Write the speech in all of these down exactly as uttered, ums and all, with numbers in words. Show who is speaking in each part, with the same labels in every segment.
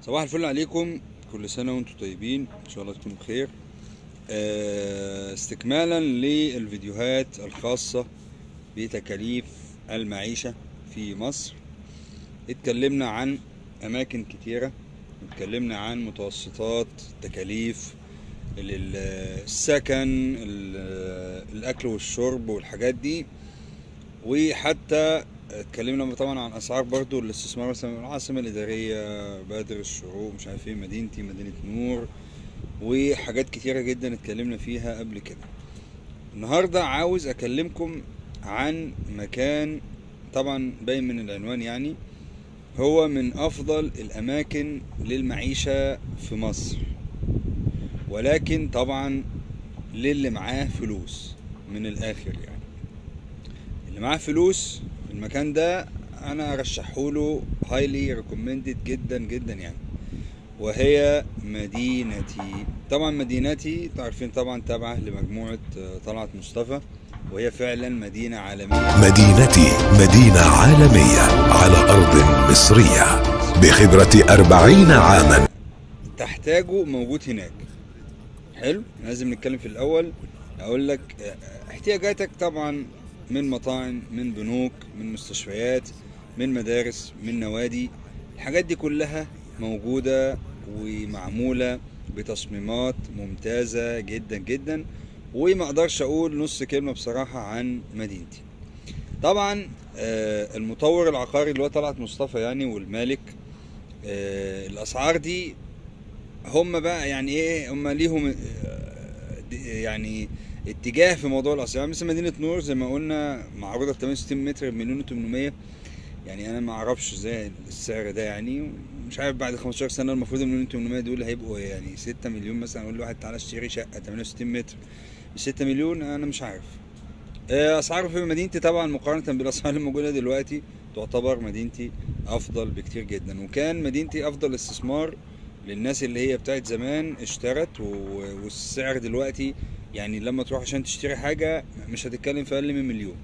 Speaker 1: صباح الفل عليكم، كل سنة وانتم طيبين، ان شاء الله تكونوا بخير. استكمالا للفيديوهات الخاصة بتكاليف المعيشة في مصر، اتكلمنا عن اماكن كتيرة، اتكلمنا عن متوسطات تكاليف السكن، الاكل والشرب والحاجات دي، وحتى اتكلمنا طبعا عن اسعار برضو الاستثمار، مثلا العاصمه الاداريه، بدر الشروق، مش عارف ايه، مدينتي، مدينه نور، وحاجات كتيره جدا اتكلمنا فيها قبل كده. النهارده عاوز اكلمكم عن مكان طبعا باين من العنوان، يعني هو من افضل الاماكن للمعيشه في مصر، ولكن طبعا للي معاه فلوس. من الاخر يعني اللي معاه فلوس المكان ده انا ارشحهوله هايلي ريكومندد جدا جدا يعني، وهي مدينتي. طبعا مدينتي تعرفين طبعا تابعه لمجموعه طلعت مصطفى، وهي فعلا مدينه عالميه.
Speaker 2: مدينتي مدينه عالميه على ارض مصريه بخبره أربعين عاما.
Speaker 1: تحتاجه موجود هناك. حلو، لازم نتكلم في الاول اقول لك احتياجاتك طبعا من مطاعم، من بنوك، من مستشفيات، من مدارس، من نوادي. الحاجات دي كلها موجودة ومعمولة بتصميمات ممتازة جدا جدا، وما اقدرش اقول نص كلمة بصراحة عن مدينتي. طبعا المطور العقاري اللي هو طلعت مصطفى يعني، والمالك، الاسعار دي هم بقى يعني ايه، هم ليهم يعني اتجاه في موضوع الاسعار. يعني مثلا مدينه نور زي ما قلنا معروضه ب ثمانية وستين متر بمليون وثمانمائة، يعني انا ما اعرفش ازاي السعر ده، يعني مش عارف بعد خمستاشر سنه المفروض المليون وثمانمائة دول هيبقوا يعني ستة مليون مثلا. اقول لواحد تعالى اشتري شقه ثمانية وستين متر ب ستة مليون، انا مش عارف. اسعاره في مدينتي طبعا مقارنه بالاسعار اللي موجوده دلوقتي تعتبر مدينتي افضل بكتير جدا، وكان مدينتي افضل استثمار للناس اللي هي بتاعت زمان اشترت. والسعر دلوقتي يعني لما تروح عشان تشتري حاجة مش هتتكلم في اقل من مليون.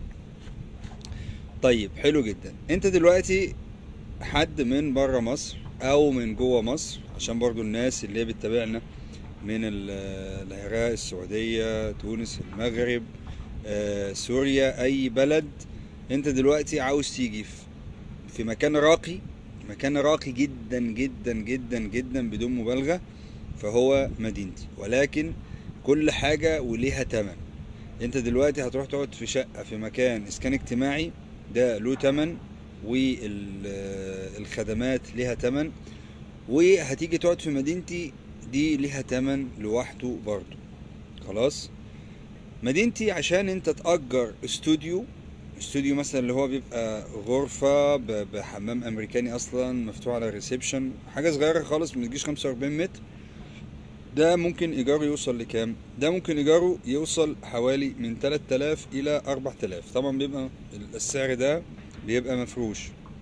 Speaker 1: طيب حلو جدا. انت دلوقتي حد من بره مصر او من جوه مصر، عشان برضو الناس اللي هي بتتابعنا من العراق، السعودية، تونس، المغرب، آه، سوريا، اي بلد، انت دلوقتي عاوز تيجي في مكان راقي، مكان راقي جدا جدا جدا جدا بدون مبالغة، فهو مدينتي. ولكن كل حاجة وليها تمن. انت دلوقتي هتروح تقعد في شقة في مكان اسكان اجتماعي، ده له تمن، والخدمات ليها تمن. وهتيجي تقعد في مدينتي دي ليها تمن لوحده برضو. خلاص، مدينتي عشان انت تأجر استوديو، استوديو مثلا اللي هو بيبقى غرفة بحمام امريكاني اصلا مفتوح على الريسبشن، حاجة صغيرة خالص ما تجيش خمسة وأربعين متر، ده ممكن ايجاره يوصل لكام؟ ده ممكن ايجاره يوصل حوالي من تلاتة آلاف الى أربعة آلاف. طبعا بيبقى السعر ده بيبقى مفروش.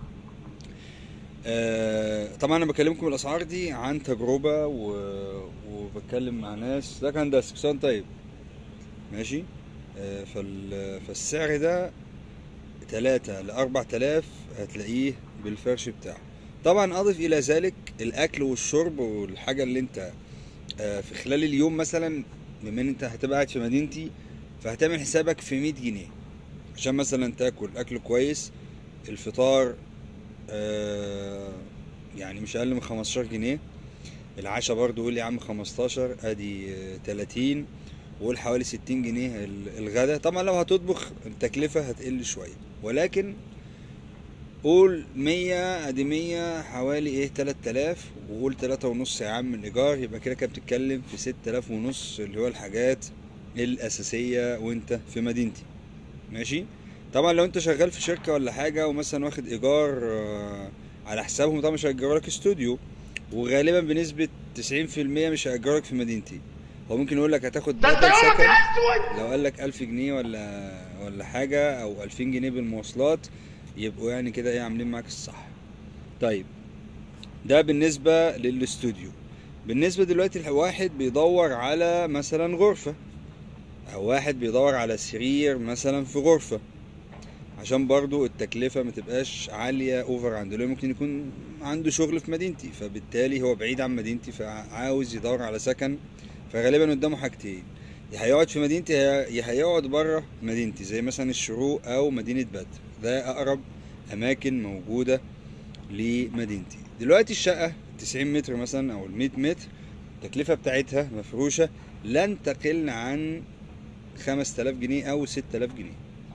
Speaker 1: آه طبعا انا بكلمكم الاسعار دي عن تجربة، و... وبتكلم مع ناس. ده كان ده سكسان. طيب ماشي. آه فال... فالسعر ده تلاتة لأربعة آلاف هتلاقيه بالفرش بتاعه. طبعا اضف الى ذلك الاكل والشرب والحاجة اللي انت في خلال اليوم، مثلا بما ان انت هتبقى قاعد في مدينتي فهتعمل حسابك في مية جنيه عشان مثلا تاكل اكل كويس. الفطار آه يعني مش اقل من خمستاشر جنيه. العشاء برضو قول يا عم خمستاشر، ادي تلاتين، وقول حوالي ستين جنيه الغدا. طبعا لو هتطبخ التكلفة هتقل شوية، ولكن قول مية، ادي مية حوالي ايه تلات آلاف، وقول تلاتة ونص يا عم الايجار، يبقى كده كده بتتكلم في ستة آلاف ونص اللي هو الحاجات الاساسية وانت في مدينتي. ماشي. طبعا لو انت شغال في شركة ولا حاجة ومثلا واخد ايجار على حسابهم، طبعا مش هيأجروا لك استوديو، وغالبا بنسبة تسعين في المية مش هيأجروا لك في مدينتي. هو ممكن يقول لك هتاخد بدل سكن لو قال لك ألف جنيه ولا ولا حاجة، او ألفين جنيه بالمواصلات، يبقوا يعني كده ايه عاملين معاك الصح. طيب ده بالنسبة للاستوديو. بالنسبة دلوقتي الواحد بيدور على مثلا غرفة، او واحد بيدور على سرير مثلا في غرفة، عشان برضو التكلفة ما تبقاش عالية اوفر عنده، لأنه ممكن يكون عنده شغل في مدينتي، فبالتالي هو بعيد عن مدينتي فعاوز يدور على سكن، فغالبا قدامه حاجتين، يا هيقعد في مدينتي يا هيقعد بره مدينتي زي مثلا الشروق او مدينة بدر، ده اقرب اماكن موجودة لمدينتي. دلوقتي الشقة تسعين متر مثلا او المية متر، التكلفة بتاعتها مفروشة لن تقل عن خمس تلاف جنيه او ست تلاف جنيه.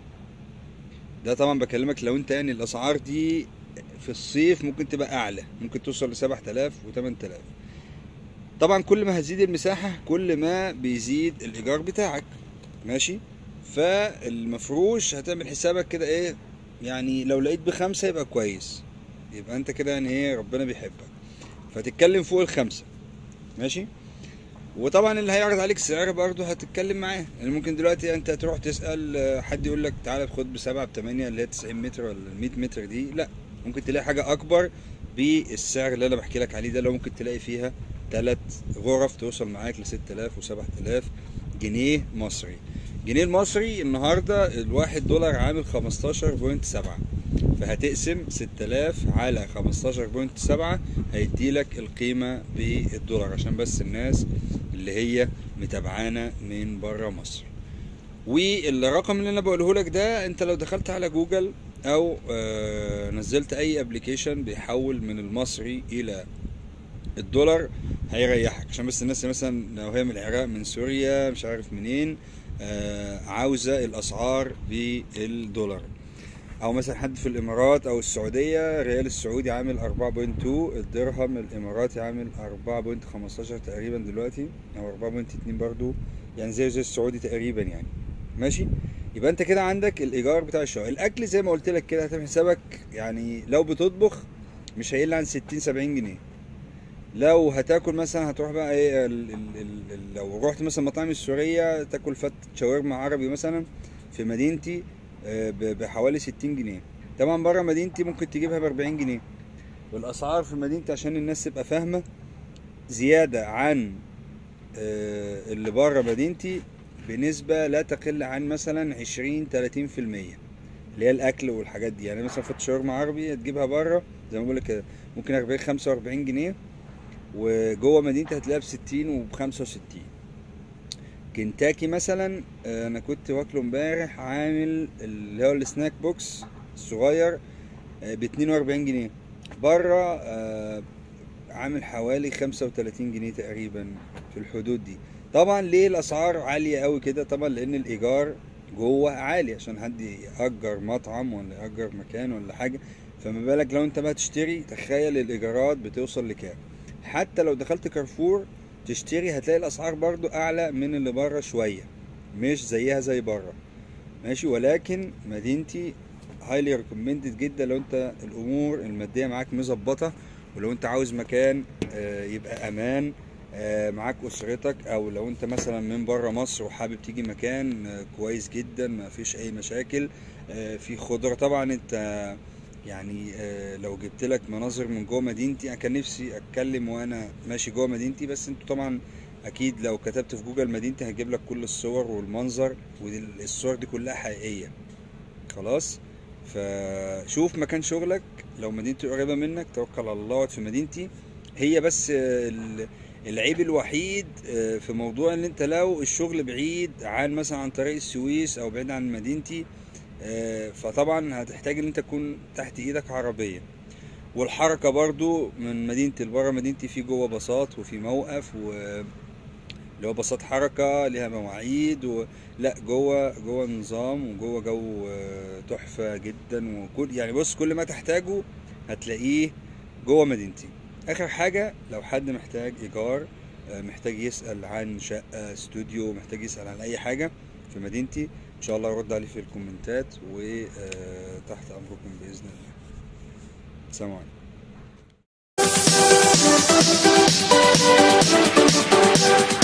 Speaker 1: ده طبعا بكلمك لو انت يعني الاسعار دي في الصيف ممكن تبقى اعلى، ممكن توصل لسبع تلاف وتمن تلاف. طبعا كل ما هتزيد المساحة كل ما بيزيد الايجار بتاعك، ماشي. فالمفروش هتعمل حسابك كده ايه، يعني لو لقيت بخمسة يبقى كويس، يبقى انت كده يعني ايه ربنا بيحبك، فتتكلم فوق الخمسة، ماشي. وطبعا اللي هيعرض عليك سعر برضه هتتكلم معاه، يعني ممكن دلوقتي انت تروح تسأل حد يقول لك تعالى خد بسبعة بتمانية اللي هي تسعين متر ولا المية متر دي، لا، ممكن تلاقي حاجة اكبر بالسعر اللي انا بحكي لك عليه ده، لو ممكن تلاقي فيها تلات غرف توصل معاك لست تلاف وسبعة تلاف جنيه مصري. جنيه المصري النهارده الواحد دولار عامل خمستاشر بوينت سبعة، فهتقسم ست تلاف على خمستاشر بوينت سبعة هيديلك القيمة بالدولار، عشان بس الناس اللي هي متابعانا من بره مصر. والرقم اللي انا بقوله لك ده انت لو دخلت على جوجل او آه نزلت اي ابلكيشن بيحول من المصري الى الدولار هيريحك، عشان بس الناس مثلا لو هي من العراق من سوريا مش عارف منين آه عاوزة الاسعار بالدولار، او مثلا حد في الامارات او السعودية الريال السعودي عامل اربعة بوينت اتنين، الدرهم الاماراتي عامل اربعة بوينت خمستاشر تقريبا دلوقتي او اربعة بوينت اتنين برضو، يعني زي زي السعودي تقريبا يعني، ماشي. يبقى انت كده عندك الايجار بتاع الشقة. الاكل زي ما قلت لك كده هتعمل حسابك، يعني لو بتطبخ مش هيقل عن ستين سبعين جنيه. لو هتاكل مثلا هتروح بقى ايه ال ال ال لو رحت مثلا مطاعم السورية تاكل فتة شاورما عربي مثلا في مدينتي بحوالي ستين جنيه، طبعا بره مدينتي ممكن تجيبها باربعين جنيه. والاسعار في مدينتي عشان الناس تبقى فاهمة زيادة عن اللي بره مدينتي بنسبة لا تقل عن مثلا عشرين تلاتين في المية اللي هي الاكل والحاجات دي. يعني مثلا فتة شاورما عربي هتجيبها بره زي ما بقولك كده ممكن اربعين خمسة واربعين جنيه، وجوه مدينتي هتلاقيها بستين وبخمسة وستين. كنتاكي مثلا انا كنت واكله امبارح عامل اللي هو السناك بوكس الصغير باتنين واربعين جنيه، بره عامل حوالي خمسة وتلاتين جنيه تقريبا في الحدود دي. طبعا ليه الاسعار عالية قوي كده؟ طبعا لان الايجار جوه عالي، عشان حد يأجر مطعم ولا يأجر مكان ولا حاجة، فما بالك لو انت بقى تشتري، تخيل الايجارات بتوصل لكام. حتى لو دخلت كارفور تشتري هتلاقي الاسعار برضو اعلى من اللي بره شوية، مش زيها زي بره، ماشي. ولكن مدينتي هايلي ريكومندد جدا لو انت الامور المادية معاك مظبطة، ولو انت عاوز مكان يبقى امان معاك اسرتك، او لو انت مثلا من بره مصر وحابب تيجي مكان كويس جدا ما فيش اي مشاكل، في خضرة. طبعا انت يعني لو جبت لك مناظر من جوه مدينتي، انا كان نفسي اتكلم وانا ماشي جوه مدينتي، بس انتوا طبعا اكيد لو كتبت في جوجل مدينتي هجيب لك كل الصور والمنظر، والصور دي كلها حقيقية خلاص. فشوف مكان شغلك، لو مدينتي قريبة منك توكل على الله اقعد في مدينتي. هي بس العيب الوحيد في موضوع ان انت لو الشغل بعيد عن مثلا عن طريق السويس او بعيد عن مدينتي، فطبعا هتحتاج ان انت تكون تحت ايدك عربية. والحركة برضو من مدينتي لبرا مدينتي في جوه باصات وفي موقف و اللي هو باصات حركة ليها مواعيد و... لا جوه جوه نظام وجوه جو تحفة جدا، وكل يعني بص كل ما تحتاجه هتلاقيه جوه مدينتي. اخر حاجة لو حد محتاج ايجار، محتاج يسأل عن شقة استوديو، محتاج يسأل عن اي حاجة في مدينتي ان شاء الله ارد عليه في الكومنتات، وتحت امركم باذن الله. سلام عليكم.